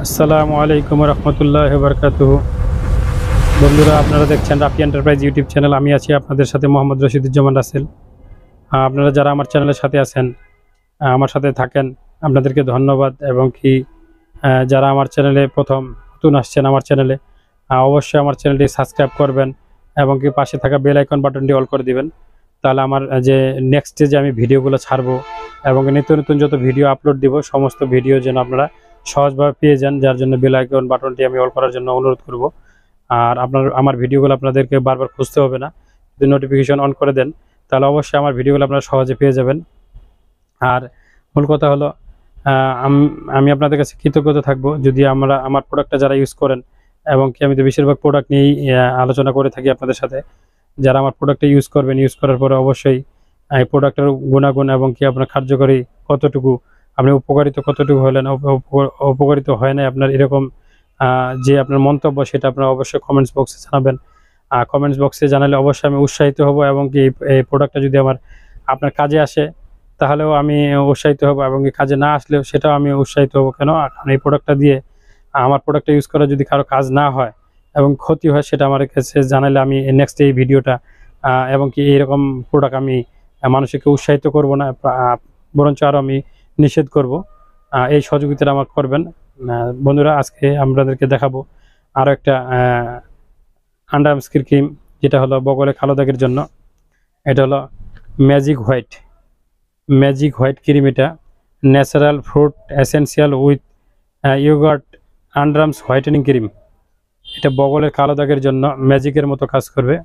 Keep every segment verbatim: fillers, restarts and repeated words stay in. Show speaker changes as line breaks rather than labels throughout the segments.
আসসালামু আলাইকুম রহমতুল্লাহ বরকাতুহ। বন্ধুরা, আপনারা দেখছেন রাফি এন্টারপ্রাইজ ইউটিউব চ্যানেল। আমি আছি আপনাদের সাথে মোহাম্মদ রশিদুজ্জামান রাসেল। আপনারা যারা আমার চ্যানেলের সাথে আছেন, আমার সাথে থাকেন, আপনাদেরকে ধন্যবাদ। এবং কি যারা আমার চ্যানেলে প্রথম নতুন আসছেন আমার চ্যানেলে, অবশ্যই আমার চ্যানেলটি সাবস্ক্রাইব করবেন এবং কি পাশে থাকা বেল আইকন বাটনটি অল করে দিবেন। তাহলে আমার যে নেক্সট যে আমি ভিডিওগুলো ছাড়বো এবং নিত্য নতুন যত ভিডিও আপলোড দিব, সমস্ত ভিডিও যেন আপনারা সহজভাবে পেয়ে যান। যার জন্য বেল আইকন বাটনটি আমি অল করার জন্য অনুরোধ করব। আর আপনার আমার ভিডিওগুলো আপনাদেরকে বারবার খুঁজতে হবে না, যদি নোটিফিকেশন অন করে দেন তাহলে অবশ্যই আমার ভিডিওগুলো আপনারা সহজে পেয়ে যাবেন। আর মূল কথা হলো, আমি আপনাদের কাছে কৃতজ্ঞতা থাকবো যদি আমরা আমার প্রোডাক্টটা যারা ইউজ করেন, এবং কি আমি তো বেশিরভাগ প্রোডাক্ট নিয়েই আলোচনা করে থাকি আপনাদের সাথে। যারা আমার প্রোডাক্টটা ইউজ করবেন, ইউজ করার পরে অবশ্যই এই প্রোডাক্টের গুণাগুণ এবং কি আপনার কার্যকরী কতটুকু, আপনি উপকারিত কতটুকু হলেন, উপকারিত হয় না আপনার, এরকম যে আপনার মন্তব্য সেটা আপনারা অবশ্যই কমেন্টস বক্সে জানাবেন। আর কমেন্টস বক্সে জানালে অবশ্যই আমি উৎসাহিত হব, এবং কি এই প্রোডাক্টটা যদি আমার আপনার কাজে আসে তাহলেও আমি উৎসাহিত হব, এবং কি কাজে না আসলেও সেটাও আমি উৎসাহিত হব। কেন? কারণ এই প্রোডাক্টটা দিয়ে আমার প্রোডাক্টটা ইউজ করা যদি কারো কাজ না হয় এবং ক্ষতি হয়, সেটা আমার কাছে জানালে আমি নেক্সট এই ভিডিওটা এবং কি এইরকম প্রোডাক্ট আমি মানুষকে উৎসাহিত করব না, বরঞ্চ আরও আমি নিষেধ করব। এই সহযোগিতাটা আমার করবেন। বন্ধুরা, আজকে আপনাদেরকে দেখাবো আরও একটা আন্ডারআর্মস ক্রিম, যেটা হলো বগলে কালো দাগের জন্য। এটা হলো magic white magic white cream. এটা natural fruit essential with yoghurt underarms whitening cream. এটা বগলের কালো দাগের জন্য ম্যাজিকের মতো কাজ করবে।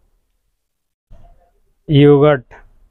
ইয়োগার্ট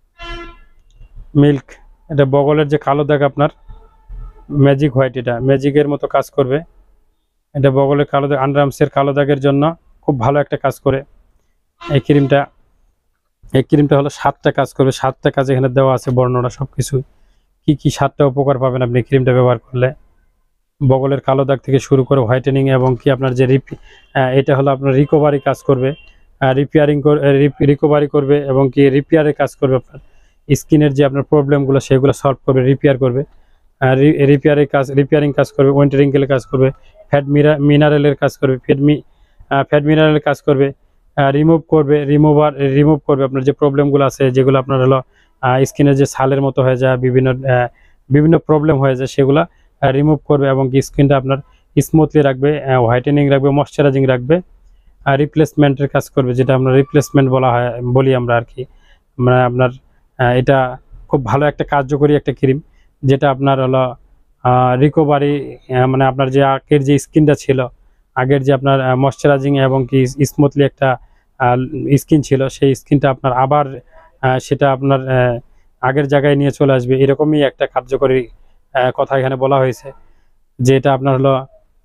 মিল্ক, এটা বগলের যে কালো দাগ আপনার, ম্যাজিক হোয়াইট, এটা ম্যাজিকের মতো কাজ করবে। এটা বগলের কালো দাগ, আন্ডারআর্মসের কালো দাগের জন্য খুব ভালো একটা কাজ করে এই ক্রিমটা। এই ক্রিমটা হলো সাতটা কাজ করবে। সাতটা কাজ এখানে দেওয়া আছে, বর্ণনা সব কিছু, কী কী সাতটা উপকার পাবেন আপনি ক্রিমটা ব্যবহার করলে। বগলের কালো দাগ থেকে শুরু করে হোয়াইটেনিং, এবং কি আপনার যে রিপি এটা হলো আপনার রিকভারি কাজ করবে, রিপেয়ারিং রিকভারি করবে, এবং কি রিপেয়ারের কাজ করবে। আপনার স্কিনের যে আপনার প্রবলেমগুলো সেগুলো সলভ করবে, রিপেয়ার করবে, রিপেয়ারের কাজ রিপেয়ারিং কাজ করবে, ওয়েন্টারিংকেলের কাজ করবে, ফ্যাট মিনারেলের কাজ করবে, ফ্যাট মি ফ্যাট মিনারেলের কাজ করবে, রিমুভ করবে রিমুভার রিমুভ করবে আপনার যে প্রবলেমগুলো আছে, যেগুলো আপনার হলো স্কিনের যে ছালের মতো হয়ে যায়, বিভিন্ন বিভিন্ন প্রবলেম হয়ে যায়, সেগুলো রিমুভ করবে, এবং কি স্কিনটা আপনার স্মুথলি রাখবে, হোয়াইটেনিং রাখবে, ময়শ্চারাইজিং রাখবে, রিপ্লেসমেন্টের কাজ করবে, যেটা আমরা রিপ্লেসমেন্ট বলা হয় বলি আমরা আর কি। মানে আপনার এটা খুব ভালো একটা কার্যকরী একটা ক্রিম, যেটা আপনার হলো রিকভারি, মানে আপনার যে আগের যে স্কিনটা ছিল, আগের যে আপনার ময়শ্চারাইজিং এবং কি স্মুথলি একটা স্কিন ছিল, সেই স্কিনটা আপনার আবার সেটা আপনার আগের জায়গায় নিয়ে চলে আসবে। এরকমই একটা কার্যকরী কথা এখানে বলা হয়েছে, যে এটা আপনার হলো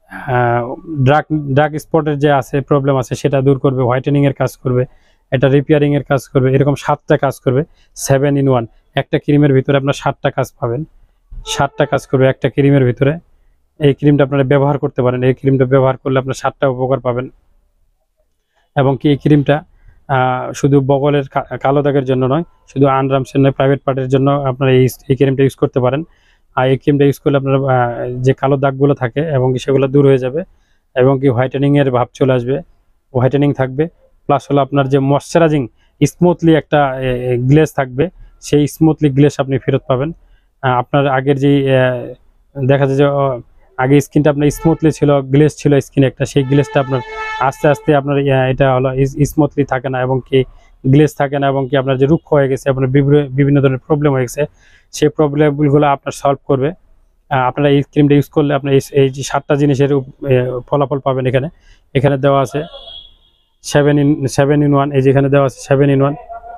ড্রাগ ড্রাগ স্পটের যে আছে প্রবলেম আছে সেটা দূর করবে, হোয়াইটেনিং এর কাজ করবে, এটা রিপেয়ারিং এর কাজ করবে। এরকম সাতটা কাজ করবে, সেভেন ইন ওয়ান। একটা ক্রিমের ভিতরে আপনার সাতটা কাজ পাবেন, সাতটা কাজ করবে একটা ক্রিমের ভিতরে। এই ক্রিমটা আপনারা ব্যবহার করতে পারেন। এই ক্রিমটা ব্যবহার করলে আপনার সাতটা উপকার পাবেন। এবং কি এই ক্রিমটা শুধু বগলের কালো দাগের জন্য নয়, শুধু আন্ডারআর্মসের নয়, প্রাইভেট পার্টের জন্য আপনারা এই এই ক্রিমটা ইউজ করতে পারেন। আর এই ক্রিমটা ইউজ করলে আপনার যে কালো দাগগুলো থাকে এবং কি সেগুলো দূর হয়ে যাবে, এবং কি হোয়াইটেনিংয়ের ভাব চলে আসবে, হোয়াইটেনিং থাকবে। প্লাস হলো আপনার যে ময়শ্চারাইজিং স্মুথলি একটা গ্লেজ থাকবে, সেই স্মুথলি গ্লেজ আপনি ফেরত পাবেন। আপনার আগের যে দেখা যায় যে আগে স্কিনটা আপনার স্মুথলি ছিল, গ্লেজ ছিল স্কিনে একটা, সেই গ্লেজটা আপনার আস্তে আস্তে আপনার এটা হলো স্মুথলি থাকে না, এবং কি গ্লেজ থাকে না, এবং কি আপনার যে রুক্ষ হয়ে গেছে, আপনার বিভিন্ন ধরনের প্রবলেম হয়ে গেছে, সেই প্রবলেমগুলো আপনার সলভ করবে। আপনারা এই ক্রিমটা ইউজ করলে আপনার এই যে সাতটা জিনিসের ফলাফল পাবেন। এখানে এখানে দেওয়া আছে seven in seven in one. এই যে এখানে দেওয়া আছে seven in one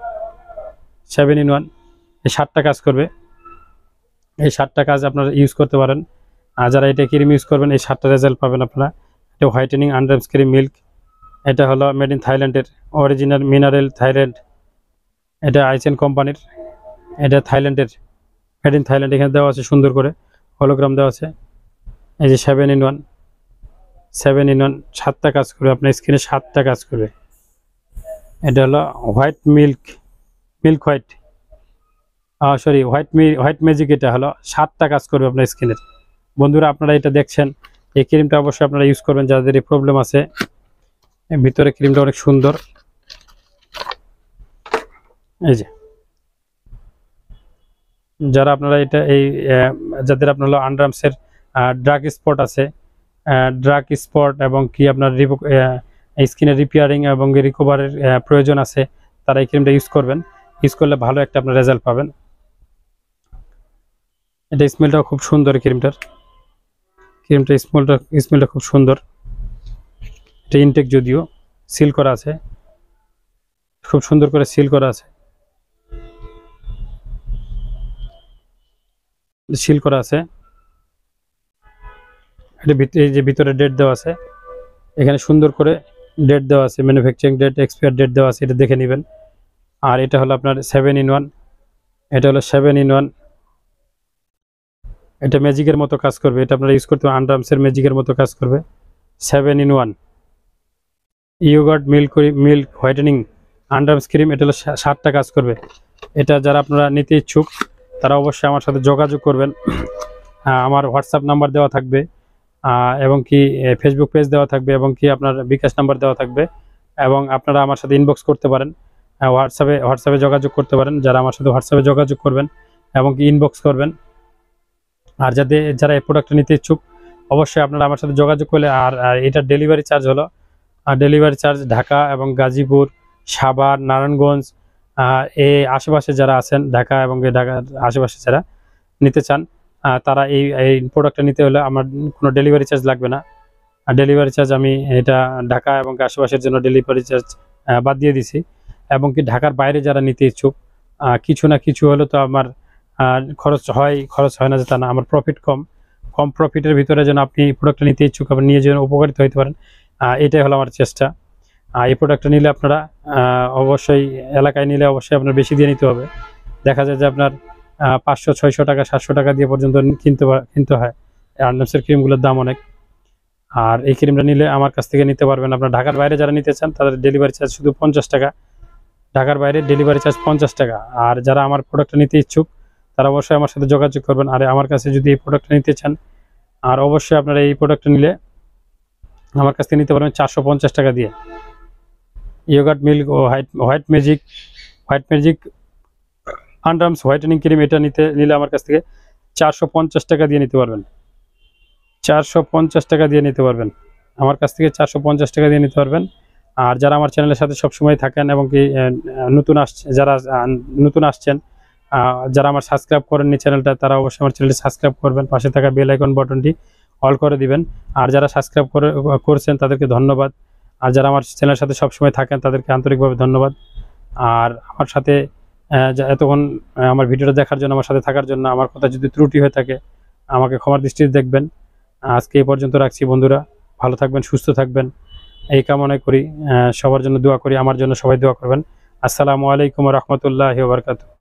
seven in one এই সাতটা কাজ করবে। এই সাতটা কাজ আপনারা ইউজ করতে পারেন। আর যারা এটা ক্রিম ইউজ করবেন, এই সাতটা রেজাল্ট পাবেন আপনারা। এটা হোয়াইটেনিং আন্ডারআর্মস ক্রিম মিল্ক। এটা হলো মেড ইন থাইল্যান্ডের, অরিজিনাল মিনারেল থাইল্যান্ড। এটা আইসেন কোম্পানির, এটা থাইল্যান্ডের, মেড ইন থাইল্যান্ড। এখানে দেওয়া আছে সুন্দর করে হলোগ্রাম দেওয়া আছে। এই যে seven in one seven in one সাতটা কাজ করবে আপনার স্কিনে, সাতটা কাজ করবে। এটা হলো white milk milk white sorry white me white magic. এটা হলো সাতটা কাজ করবে আপনার স্কিনের। বন্ধুরা, আপনারা এটা দেখছেন, এই ক্রিমটা অবশ্যই আপনারা ইউজ করবেন যাদের এই প্রবলেম আছে। ভিতরে ক্রিমটা অনেক সুন্দর, এই যে যারা আপনারা এটা এই যাদের আপনার হলো আন্ডারআর্মসের ড্রাগ স্পট আছে, ড্রাগ স্পট এবং কি আপনার স্কিনের রিপেয়ারিং এবং রিকভারের প্রয়োজন আছে, তারা এই ক্রিমটা ইউজ করবেন। ইউজ করলে ভালো একটা আপনার রেজাল্ট পাবেন। এটা স্মেলটাও খুব সুন্দর, ক্রিমটার ক্রিমটা স্মেলটা স্মেলটা খুব সুন্দর। এটা ইনটেক যদিও সিল করা আছে, খুব সুন্দর করে সিল করা আছে, সিল করা আছে। এটা এই যে ভিতরে ডেট দেওয়া আছে, এখানে সুন্দর করে ডেট দেওয়া আছে, ম্যানুফ্যাকচারিং ডেট, এক্সপায়ার ডেট দেওয়া আছে, এটা দেখে নেবেন। আর এটা হলো আপনার সেভেন ইন ওয়ান, এটা হলো সেভেন ইন ওয়ান। এটা ম্যাজিকের মতো কাজ করবে, এটা আপনারা ইউজ করতে আন্ডারআর্মসের ম্যাজিকের মতো কাজ করবে। Seven in one yoghurt milk milk whitening underarms cream, এটা হলো সাতটা কাজ করবে। এটা যারা আপনারা নিতে ইচ্ছুক তারা অবশ্যই আমার সাথে যোগাযোগ করবেন। আমার হোয়াটসঅ্যাপ নাম্বার দেওয়া থাকবে এবং কি ফেসবুক পেজ দেওয়া থাকবে এবং কি আপনার বিকাশ নাম্বার দেওয়া থাকবে, এবং আপনারা আমার সাথে ইনবক্স করতে পারেন, হোয়াটসঅ্যাপে হোয়াটসঅ্যাপে যোগাযোগ করতে পারেন। যারা আমার সাথে হোয়াটসঅ্যাপে যোগাযোগ করবেন এবং কি ইনবক্স করবেন, আর যাদের যারা এই প্রোডাক্টটা নিতে ইচ্ছুক অবশ্যই আপনারা আমার সাথে যোগাযোগ করলে। আর এটার ডেলিভারি চার্জ হলো, আর ডেলিভারি চার্জ ঢাকা এবং গাজীপুর, সাভার, নারায়ণগঞ্জ এই আশেপাশে যারা আছেন, ঢাকা এবং ঢাকার আশেপাশে যারা নিতে চান তারা এই এই প্রোডাক্টটা নিতে হলে আমার কোনো ডেলিভারি চার্জ লাগবে না। আর ডেলিভারি চার্জ আমি এটা ঢাকা এবং আশেপাশের জন্য ডেলিভারি চার্জ বাদ দিয়ে দিছি। এবং কি ঢাকার বাইরে যারা নিতে ইচ্ছুক কিছু না কিছু হলে তো আমার খরচ হয়, খরচ হয় না যে তা না, আমার প্রফিট কম, কম প্রফিটের ভিতরে যেন আপনি প্রোডাক্টটা নিতে ইচ্ছুক আবার নিয়ে যেন উপকারিত হইতে পারেন, এটাই হলো আমার চেষ্টা। এই প্রোডাক্টটা নিলে আপনারা অবশ্যই এলাকায় নিলে অবশ্যই আপনার বেশি দিয়ে নিতে হবে। দেখা যায় যে আপনার পাঁচশো ছয়শো টাকা সাতশো টাকা দিয়ে পর্যন্ত কিনতে কিনতে হয়। আন্ডারআর্মসের ক্রিমগুলোর দাম অনেক। আর এই ক্রিমটা নিলে আমার কাছ থেকে নিতে পারবেন। আপনার ঢাকার বাইরে যারা নিতে চান তাদের ডেলিভারি চার্জ শুধু পঞ্চাশ টাকা, ঢাকার বাইরে ডেলিভারি চার্জ পঞ্চাশ টাকা। আর যারা আমার প্রোডাক্টটা নিতে ইচ্ছুক তারা অবশ্যই আমার সাথে যোগাযোগ করবেন। আর আমার কাছে যদি এই প্রোডাক্টটা নিতে চান, আর অবশ্যই আপনারা এই প্রোডাক্টটা নিলে আমার কাছ থেকে নিতে পারবেন চারশো পঞ্চাশ টাকা দিয়ে। ইয়োগার্ট মিল্ক ও white white magic white magic underarms whitening cream, এটা নিতে নিলে আমার কাছ থেকে চারশো পঞ্চাশ টাকা দিয়ে নিতে পারবেন। চারশো পঞ্চাশ টাকা দিয়ে নিতে পারবেন আমার কাছ থেকে চারশো পঞ্চাশ টাকা দিয়ে নিতে পারবেন। আর যারা আমার চ্যানেলের সাথে সবসময় থাকেন এবং কি নতুন আসছে, যারা নতুন আসছেন, যারা আমার সাবস্ক্রাইব করেননি চ্যানেলটা, তারা অবশ্যই আমার চ্যানেলটি সাবস্ক্রাইব করবেন, পাশে থাকা বেল আইকন বাটনটি অল করে দিবেন। আর যারা সাবস্ক্রাইব করে করছেন তাদেরকে ধন্যবাদ। আর যারা আমার চ্যানেলের সাথে সবসময় থাকেন তাদেরকে আন্তরিকভাবে ধন্যবাদ। আর আমার সাথে এতক্ষণ আমার ভিডিওটা দেখার জন্য, আমার সাথে থাকার জন্য, আমার কথা যদি ত্রুটি হয়ে থাকে আমাকে ক্ষমার দৃষ্টিতে দেখবেন। আজকে এই পর্যন্ত রাখছি বন্ধুরা, ভালো থাকবেন, সুস্থ থাকবেন এই কামনাই করি। সবার জন্য দোয়া করি, আমার জন্য সবাই দোয়া করবেন। আসসালামু আলাইকুম ওয়া রাহমাতুল্লাহি ওয়া বারাকাতুহু।